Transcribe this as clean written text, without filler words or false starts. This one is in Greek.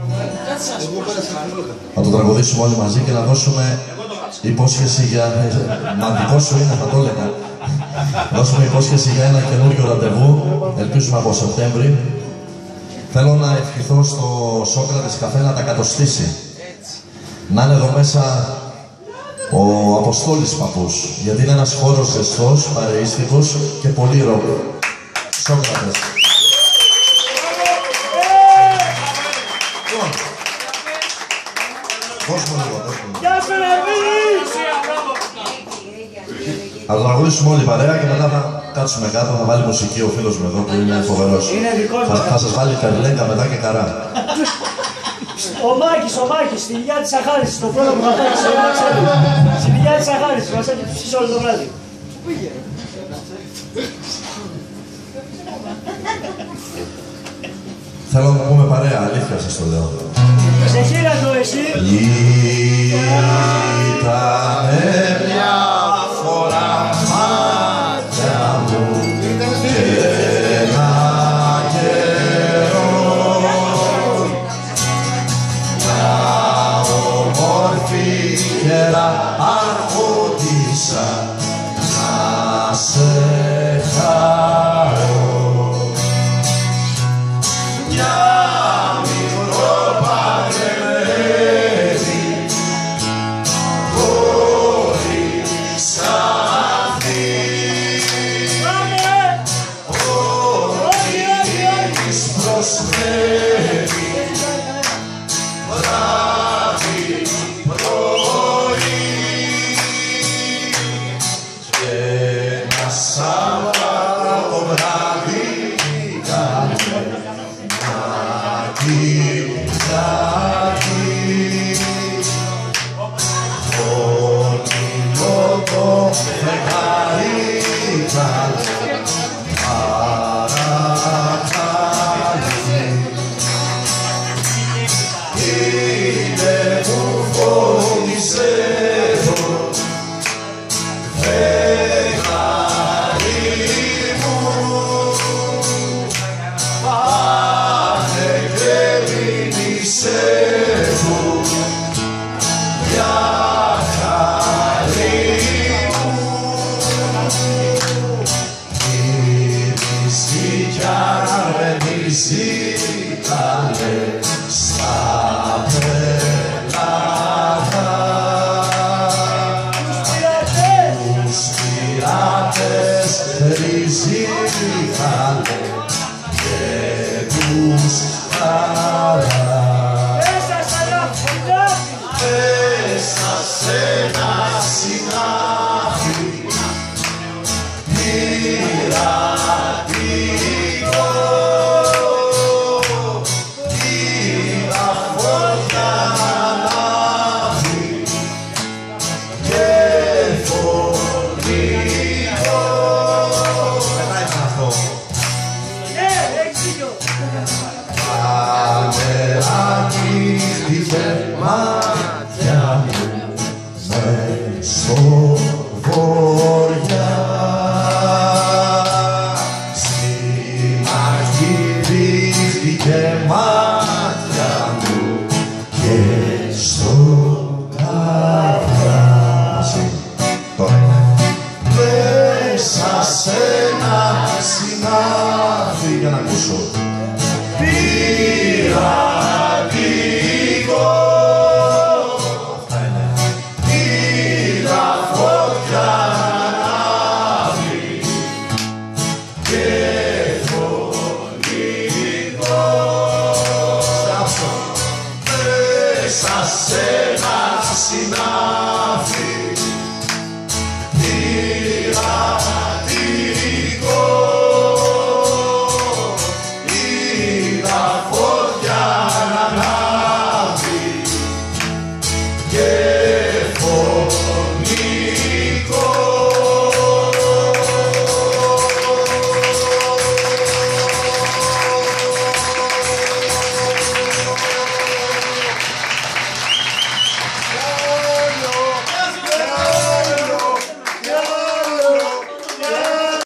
Θα το τραγουδήσουμε όλοι μαζί και να δώσουμε υπόσχεση για... Μαντικό σου είναι, θα το έλεγα. Δώσουμε υπόσχεση για ένα καινούριο ραντεβού, ελπίζουμε από Σεπτέμβρη. Θέλω να ευχηθώ στο Σόκρατες Καφέ να τα κατοστήσει. Να είναι εδώ μέσα ο Αποστόλης Παππούς, γιατί είναι ένας χώρος ζεστός, παρεΐστικος και πολύ ροκ. Σόκρατες. Δώσ' μου λίγο, δώσ' μου λίγο. Θα το τραγουδήσουμε όλοι παρέα και μετά θα κάτσουμε κάτω, θα βάλει μουσική ο φίλος μου εδώ που είναι φοβερός. Θα σας βάλει καρλέκα μετά και καρά. Ο Μάκης, στη Ηλιά της Αχάρισης, το πρώτο που θα κάνει, στη Ηλιά της Αχάρισης, μας έχει ψήσει όλο το βράδυ. Θέλω να πούμε παρέα, αλήθεια σας το λέω. Σε χείρα το εσύ. Ήτανε μια φορά μάτια μου και ένα καιρό μια όμορφη καιρά αρχόντισα να σε χαρώ. Μια μικρό παντρεμένη χωρίς αυτή χωρίς προσφέρει βράδυ πρωί και ένα Σάββατο βράδυ ζήτανε στα πελάγα τους πειρατές ριζήκανε και τους χαρά μέσα σε ένα συνάφι πειρατικό μάτια μου μες στο βοριά στην αρχή δείχτηκε μάτια μου και στο καρδιάζι μέσα σε ένα συνάδι για να ακούσω πειρατικό είδα φωτιά ανάβει και φωνικό μέσα σε ένα συνάδι